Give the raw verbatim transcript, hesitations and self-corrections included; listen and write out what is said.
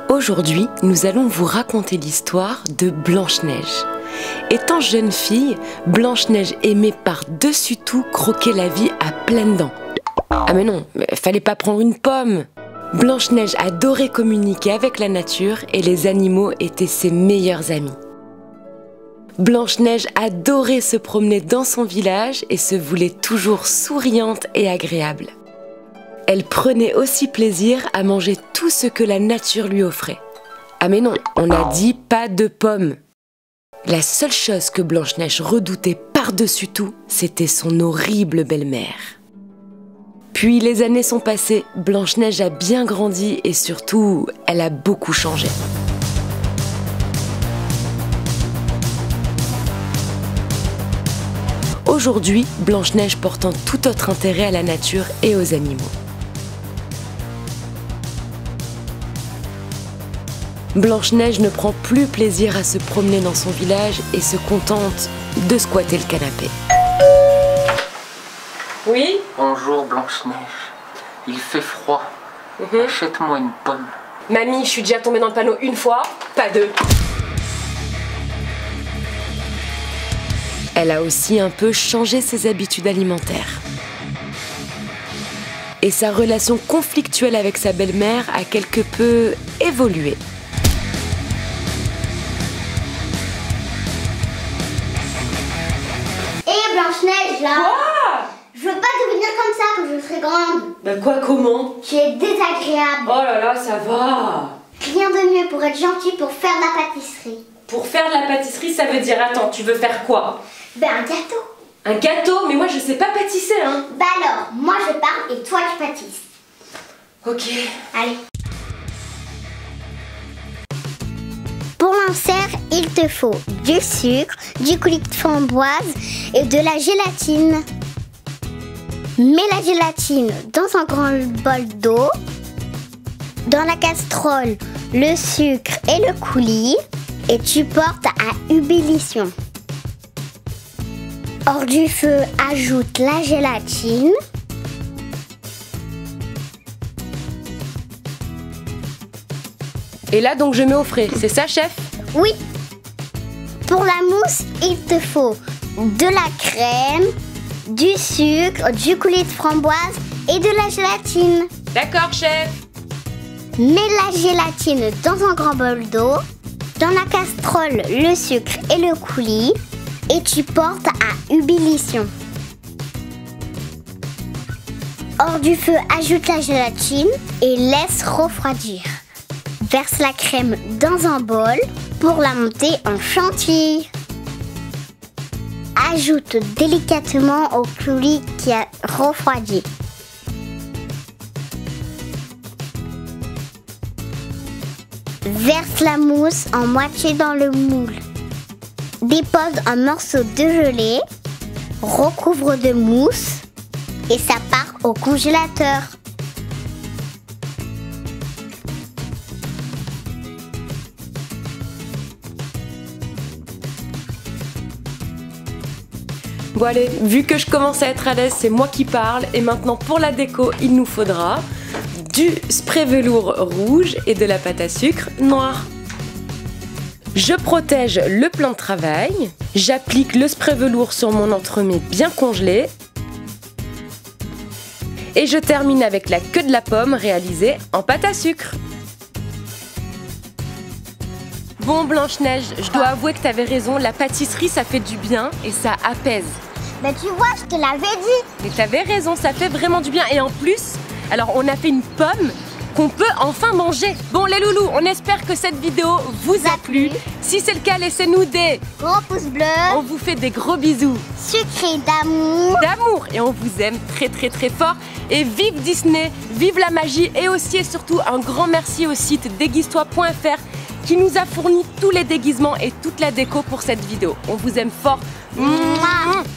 Aujourd'hui, nous allons vous raconter l'histoire de Blanche-Neige. Étant jeune fille, Blanche-Neige aimait par-dessus tout croquer la vie à pleines dents. Ah mais non, fallait pas prendre une pomme. Blanche-Neige adorait communiquer avec la nature et les animaux étaient ses meilleurs amis. Blanche-Neige adorait se promener dans son village et se voulait toujours souriante et agréable. Elle prenait aussi plaisir à manger tout ce que la nature lui offrait. Ah mais non, on a dit pas de pommes. La seule chose que Blanche-Neige redoutait par-dessus tout, c'était son horrible belle-mère. Puis les années sont passées, Blanche-Neige a bien grandi et surtout, elle a beaucoup changé. Aujourd'hui, Blanche-Neige porte un tout autre intérêt à la nature et aux animaux. Blanche-Neige ne prend plus plaisir à se promener dans son village et se contente de squatter le canapé. Oui? Bonjour Blanche-Neige, il fait froid, Mm-hmm. Achète-moi une pomme. Mamie, je suis déjà tombée dans le panneau une fois, pas deux. Elle a aussi un peu changé ses habitudes alimentaires. Et sa relation conflictuelle avec sa belle-mère a quelque peu évolué. Blanche-Neige là. Quoi? Je veux pas devenir comme ça quand je serai grande. Bah quoi, comment? Tu es désagréable. Oh là là, ça va. Rien de mieux pour être gentil pour faire de la pâtisserie. Pour faire de la pâtisserie, ça veut dire, attends, tu veux faire quoi? Ben un gâteau. Un gâteau? Mais moi je sais pas pâtisser, hein. Bah alors, moi je parle et toi tu pâtisses. Ok. Allez. Pour l'enserre, il te faut du sucre, du coulis de framboise et de la gélatine. Mets la gélatine dans un grand bol d'eau. Dans la casserole, le sucre et le coulis et tu portes à ébullition. Hors du feu, ajoute la gélatine. Et là donc je mets au frais, c'est ça chef? Oui. Pour la mousse, il te faut de la crème, du sucre, du coulis de framboise et de la gélatine. D'accord chef. Mets la gélatine dans un grand bol d'eau. Dans la casserole, le sucre et le coulis et tu portes à ébullition. Hors du feu, ajoute la gélatine et laisse refroidir. Verse la crème dans un bol pour la monter en chantilly. Ajoute délicatement au coulis qui a refroidi. Verse la mousse en moitié dans le moule. Dépose un morceau de gelée, recouvre de mousse et ça part au congélateur. Bon allez, vu que je commence à être à l'aise, c'est moi qui parle. Et maintenant pour la déco, il nous faudra du spray velours rouge et de la pâte à sucre noire. Je protège le plan de travail. J'applique le spray velours sur mon entremets bien congelé. Et je termine avec la queue de la pomme réalisée en pâte à sucre. Bon Blanche-Neige, je dois avouer que tu avais raison, la pâtisserie ça fait du bien et ça apaise. Ben tu vois, je te l'avais dit. Mais tu avais raison, ça fait vraiment du bien. Et en plus, alors on a fait une pomme qu'on peut enfin manger. Bon les loulous, on espère que cette vidéo vous a plu. Si c'est le cas, laissez-nous des gros pouces bleus. On vous fait des gros bisous. Sucrés d'amour. D'amour. Et on vous aime très très très fort. Et vive Disney, vive la magie. Et aussi et surtout un grand merci au site déguise toi point F R qui nous a fourni tous les déguisements et toute la déco pour cette vidéo. On vous aime fort. Mouah.